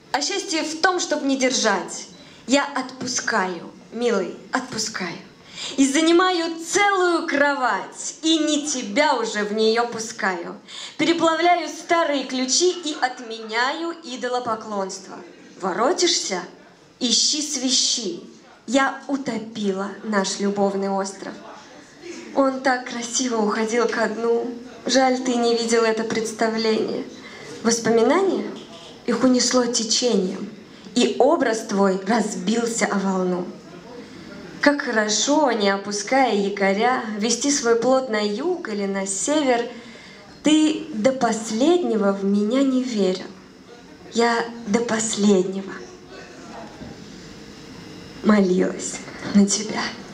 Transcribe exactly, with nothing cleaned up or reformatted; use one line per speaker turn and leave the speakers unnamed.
А счастье в том, чтобы не держать. Я отпускаю, милый, отпускаю. И занимаю целую кровать, и не тебя уже в нее пускаю. Переплавляю старые ключи и отменяю идолопоклонство. Воротишься? Ищи свищи. Я утопила наш любовный остров. Он так красиво уходил ко дну. Жаль, ты не видел это представление. Воспоминания? Их унесло течением, и образ твой разбился о волну. Как хорошо, не опуская якоря, вести свой плод на юг или на север. Ты до последнего в меня не верил. Я до последнего молилась на тебя.